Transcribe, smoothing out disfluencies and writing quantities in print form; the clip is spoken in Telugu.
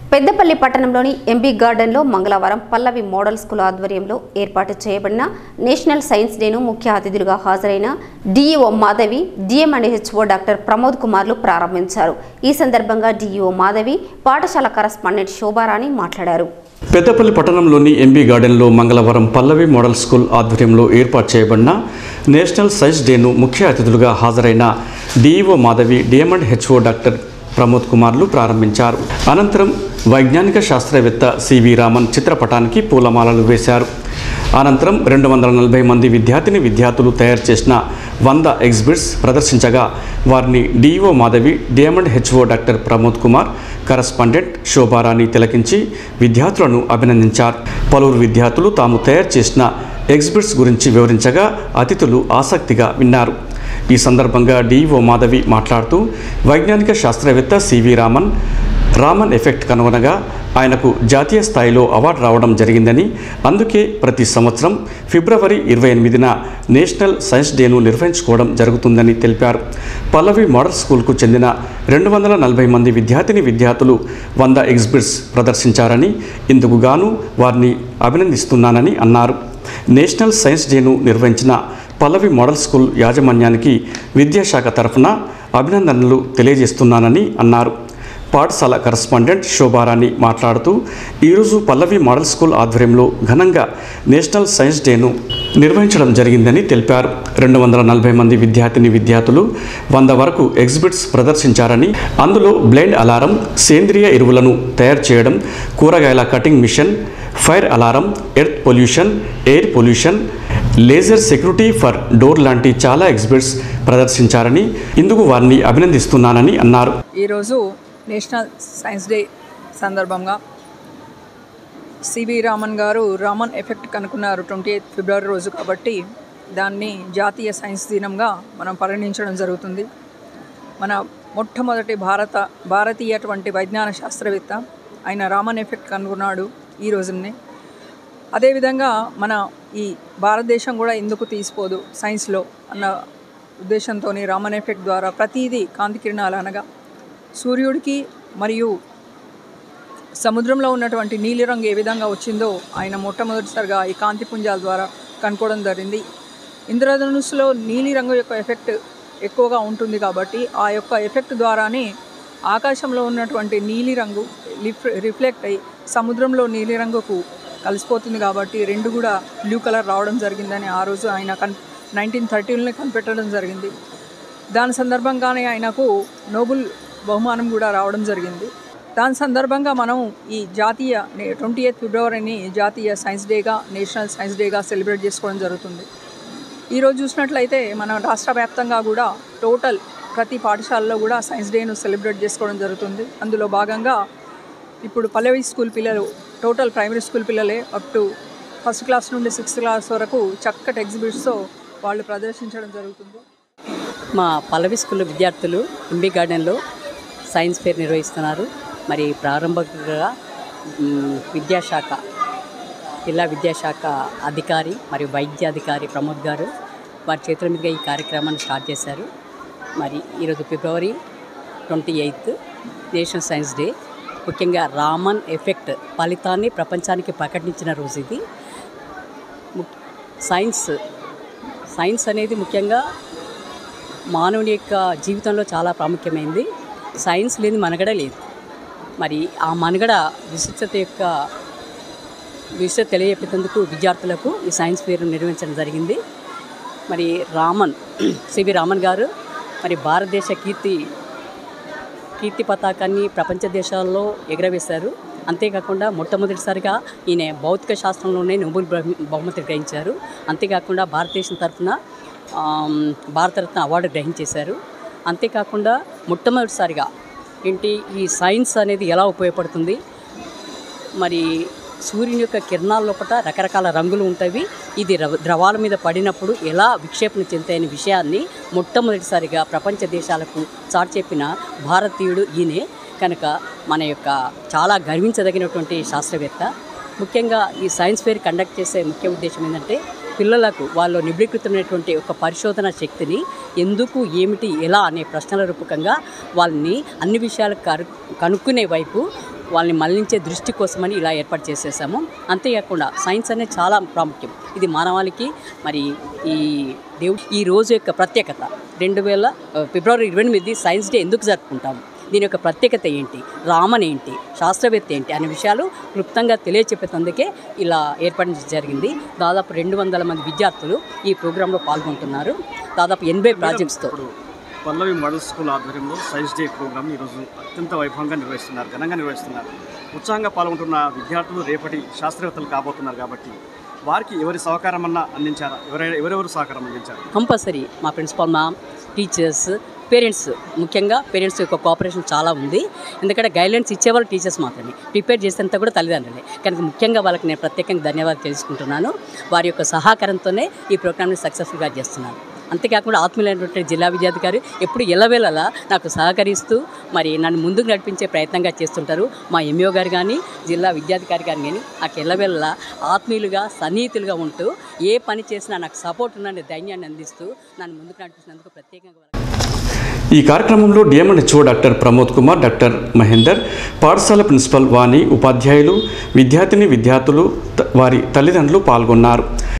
పెద్దపల్లి పట్టణంలోని ఎంబీ గార్డెన్లో మంగళవారం పల్లవి మోడల్ స్కూల్ ఆధ్వర్యంలో ఏర్పాటు చేయబడిన నేషనల్ సైన్స్ డేను ముఖ్య అతిథులుగా హాజరైన DEO Madhavi, DMHO doctor Pramod కుమార్లు ప్రారంభించారు. ఈ సందర్భంగా డిఈఓ మాధవి, పాఠశాల కరస్పాండెంట్ శోభారాణి మాట్లాడారు. పెద్దపల్లి పట్టణంలోని ఎంబీ గార్డెన్లో మంగళవారం పల్లవి మోడల్ స్కూల్ ఆధ్వర్యంలో ఏర్పాటు చేయబడిన నేషనల్ సైన్స్ డేను ముఖ్య అతిథులుగా హాజరైన DEO Madhavi, DMHO doctor Pramod కుమార్లు ప్రారంభించారు. అనంతరం వైజ్ఞానిక శాస్త్రవేత్త సివి రామన్ చిత్రపటానికి పూలమాలలు వేశారు. అనంతరం 240 మంది విద్యార్థులు తయారు చేసిన 100 ఎగ్జిబిట్స్ ప్రదర్శించగా వారిని DEO Madhavi, DMHO doctor Pramod Kumar, correspondent Shobharani తిలకించి విద్యార్థులను అభినందించారు. పలువురు విద్యార్థులు తాము తయారు చేసిన ఎగ్జిబిట్స్ గురించి వివరించగా అతిథులు ఆసక్తిగా విన్నారు. ఈ సందర్భంగా డిఈఓ మాధవి మాట్లాడుతూ వైజ్ఞానిక శాస్త్రవేత్త సివి రామన్ ఎఫెక్ట్ కనుగొనగా ఆయనకు జాతీయ స్థాయిలో అవార్డు రావడం జరిగిందని, అందుకే ప్రతి సంవత్సరం ఫిబ్రవరి 28న నేషనల్ సైన్స్ డేను నిర్వహించుకోవడం జరుగుతుందని తెలిపారు. పల్లవి మోడల్ స్కూల్కు చెందిన 240 మంది విద్యార్థులు 100 ఎగ్జిబిట్స్ ప్రదర్శించారని, ఇందుకు గాను వారిని అభినందిస్తున్నానని అన్నారు. నేషనల్ సైన్స్ డేను నిర్వహించిన పల్లవి మోడల్ స్కూల్ యాజమాన్యానికి విద్యాశాఖ తరఫున అభినందనలు తెలియజేస్తున్నానని అన్నారు. పాఠశాల కరస్పాండెంట్ శోభారాణి మాట్లాడుతూ ఈరోజు పల్లవి మోడల్ స్కూల్ ఆధ్వర్యంలో ఘనంగా నేషనల్ సైన్స్ డేను నిర్వహించడం జరిగిందని తెలిపారు. 240 మంది విద్యార్థులు 100 వరకు ఎగ్జిబిట్స్ ప్రదర్శించారని, అందులో బ్లైండ్ అలారం, సేంద్రియ ఎరువులను తయారు చేయడం, కూరగాయల cutting machine, fire alarm, earth pollution, air pollution, laser security for door లాంటి చాలా ఎగ్జిబిట్స్ ప్రదర్శించారని, ఇందుకు వారిని అభినందిస్తున్నానని అన్నారు. ఈరోజు నేషనల్ సైన్స్ డే సందర్భంగా సివి రామన్ గారు రామన్ ఎఫెక్ట్ కనుక్కున్నారు 28 ఫిబ్రవరి రోజు. కాబట్టి దాన్ని జాతీయ సైన్స్ దినంగా మనం పరిగణించడం జరుగుతుంది. మన మొట్టమొదటి భారతీయటువంటి వైజ్ఞానిక శాస్త్రవేత్త ఆయన రామన్ ఎఫెక్ట్ కనుగొన్నాడు ఈ రోజునే. అదేవిధంగా మన ఈ భారతదేశం కూడా ఎందుకు తీసిపోదు సైన్స్లో అన్న ఉద్దేశంతో రామన్ ఎఫెక్ట్ ద్వారా ప్రతిదీ కాంతి కిరణాలు అనగా సూర్యుడికి మరియు సముద్రంలో ఉన్నటువంటి నీలిరంగు ఏ విధంగా వచ్చిందో ఆయన మొట్టమొదటిసారిగా ఈ కాంతి పుంజాల ద్వారా కనుక్కోవడం జరిగింది. ఇంద్రధనుస్సులో నీలిరంగు యొక్క ఎఫెక్ట్ ఎక్కువగా ఉంటుంది కాబట్టి ఆ యొక్క ఎఫెక్ట్ ద్వారానే ఆకాశంలో ఉన్నటువంటి నీలిరంగు రిఫ్లెక్ట్ అయ్యి సముద్రంలో నీలిరంగుకు కలిసిపోతుంది. కాబట్టి రెండు కూడా బ్లూ కలర్ రావడం జరిగిందని ఆ రోజు ఆయన 1930లోనే కనిపెట్టడం జరిగింది. దాని సందర్భంగానే ఆయనకు నోబెల్ బహుమానం కూడా రావడం జరిగింది. దాని సందర్భంగా మనం ఈ జాతీయ 28 ఫిబ్రవరిని జాతీయ సైన్స్ డేగా, నేషనల్ సైన్స్ డేగా సెలబ్రేట్ చేసుకోవడం జరుగుతుంది. ఈరోజు చూసినట్లయితే మన రాష్ట్ర వ్యాప్తంగా కూడా టోటల్ ప్రతి పాఠశాలలో కూడా సైన్స్ డేను సెలబ్రేట్ చేసుకోవడం జరుగుతుంది. అందులో భాగంగా ఇప్పుడు పల్లవి స్కూల్ పిల్లలు, టోటల్ ప్రైమరీ స్కూల్ పిల్లలే అప్ టు 1st క్లాస్ నుండి 6th క్లాస్ వరకు చక్కటి ఎగ్జిబిట్స్తో వాళ్ళు ప్రదర్శించడం జరుగుతుంది. మా పల్లవి స్కూల్ విద్యార్థులు ఎంబీ గార్డెన్లో సైన్స్ ఫేర్ నిర్వహిస్తున్నారు. మరి ప్రారంభంగా జిల్లా విద్యాశాఖ అధికారి మరియు వైద్య అధికారి ప్రమోద్ గారు వారి చేతుల మీదుగా ఈ కార్యక్రమాన్ని స్టార్ట్ చేశారు. మరి ఈరోజు ఫిబ్రవరి 28 నేషనల్ సైన్స్ డే. ముఖ్యంగా రామన్ ఎఫెక్ట్ ఫలితాన్ని ప్రపంచానికి ప్రకటించిన రోజు ఇది. సైన్స్ అనేది ముఖ్యంగా మానవుని యొక్క జీవితంలో చాలా ప్రాముఖ్యమైనది. సైన్స్ లేని మనుగడ లేదు. మరి ఆ మనుగడ విశిష్టత తెలియజెప్పేందుకు విద్యార్థులకు ఈ సైన్స్ ఫేర్ నిర్వహించడం జరిగింది. మరి సివి రామన్ గారు మరి భారతదేశ కీర్తి పతాకాన్ని ప్రపంచ దేశాల్లో ఎగరవేశారు. అంతేకాకుండా మొట్టమొదటిసారిగా ఈయన భౌతిక శాస్త్రంలోనే నోబెల్ బహుమతి గ్రహించారు. అంతేకాకుండా భారతదేశం తరఫున భారతరత్న అవార్డు గ్రహించేశారు. అంతేకాకుండా మొట్టమొదటిసారిగా ఈ సైన్స్ అనేది ఎలా ఉపయోగపడుతుంది, మరి సూర్యుని యొక్క కిరణాల లోపల రకరకాల రంగులు ఉంటాయి, ఇది ద్రవాల మీద పడినప్పుడు ఎలా విక్షేపణ చెందుతాయనే విషయాన్ని మొట్టమొదటిసారిగా ప్రపంచ దేశాలకు చాటి చెప్పిన భారతీయుడు ఈయనే. కనుక మన యొక్క చాలా గర్వించదగినటువంటి శాస్త్రవేత్త. ముఖ్యంగా ఈ సైన్స్ ఫేర్ కండక్ట్ చేసే ముఖ్య ఉద్దేశం ఏంటంటే పిల్లలకు వాళ్ళు నిబిడీకృతమైనటువంటి ఒక పరిశోధన శక్తిని ఎందుకు, ఏమిటి, ఎలా అనే ప్రశ్నల రూపకంగా వాళ్ళని అన్ని విషయాలు కనుక్కునే వైపు వాళ్ళని మళ్లించే దృష్టి కోసమని ఇలా ఏర్పాటు చేసేసాము. అంతేకాకుండా సైన్స్ అనేది చాలా ప్రాముఖ్యం. ఇది మానవాళికి మరి ఈ రోజు యొక్క ప్రత్యేకత. ఫిబ్రవరి 28 సైన్స్ డే ఎందుకు జరుపుకుంటాము, దీని యొక్క ప్రత్యేకత ఏంటి, రామన్ ఏంటి, శాస్త్రవేత్త ఏంటి అనే విషయాలు క్లుప్తంగా తెలియచెప్పేందుకే ఇలా ఏర్పాటు జరిగింది. దాదాపు 200 మంది విద్యార్థులు ఈ ప్రోగ్రాంలో పాల్గొంటున్నారు. దాదాపు 80 ప్రాజెక్ట్స్తో. పల్లవి మోడల్ స్కూల్ ఆధ్వర్యంలో సైన్స్ డే ప్రోగ్రామ్ ఈరోజు అత్యంత వైభవంగా నిర్వహిస్తున్నారు, ఘనంగా నిర్వహిస్తున్నారు. ఉత్సాహంగా పాల్గొంటున్న విద్యార్థులు రేపటి శాస్త్రవేత్తలు కాబోతున్నారు కాబట్టి వారికి ఎవరి సహకారం అన్నా అందించారా, ఎవరెవరు సహకారం అందించారు? కంపల్సరీ మా ప్రిన్సిపాల్ మ్యామ్, టీచర్స్, పేరెంట్స్, ముఖ్యంగా పేరెంట్స్ యొక్క కోఆపరేషన్ చాలా ఉంది. ఎందుకంటే గైడ్లైన్స్ ఇచ్చేవాళ్ళు టీచర్స్ మాత్రమే, ప్రిపేర్ చేసేంత కూడా తల్లిదండ్రులే. కనుక ముఖ్యంగా వాళ్ళకి నేను ప్రత్యేకంగా ధన్యవాదాలు తెలుసుకుంటున్నాను. వారి యొక్క సహకారంతోనే ఈ ప్రోగ్రామ్ని సక్సెస్ఫుల్గా చేస్తున్నాను. అంతేకాకుండా ఆత్మీయులైనటువంటి జిల్లా విద్యాధికారి ఎప్పుడు ఎల్లవేళలా నాకు సహకరిస్తూ మరి నన్ను ముందుకు నడిపించే ప్రయత్నంగా చేస్తుంటారు. మా ఎంఈఓ గారు కానీ జిల్లా విద్యాధికారి గారు కానీ నాకు ఎల్లవేళలా ఆత్మీయులుగా సన్నిహితులుగా ఉంటూ ఏ పని చేసినా నాకు సపోర్ట్ ఉన్న ధైర్యాన్ని అందిస్తూ నన్ను ముందుకు నడిపిస్తున్నందుకు ప్రత్యేకంగా. ఈ కార్యక్రమంలో DMNHO doctor Pramod Kumar, doctor Mahender, పాఠశాల ప్రిన్సిపల్ వాణి, ఉపాధ్యాయులు, విద్యార్థులు, వారి తల్లిదండ్రులు పాల్గొన్నారు.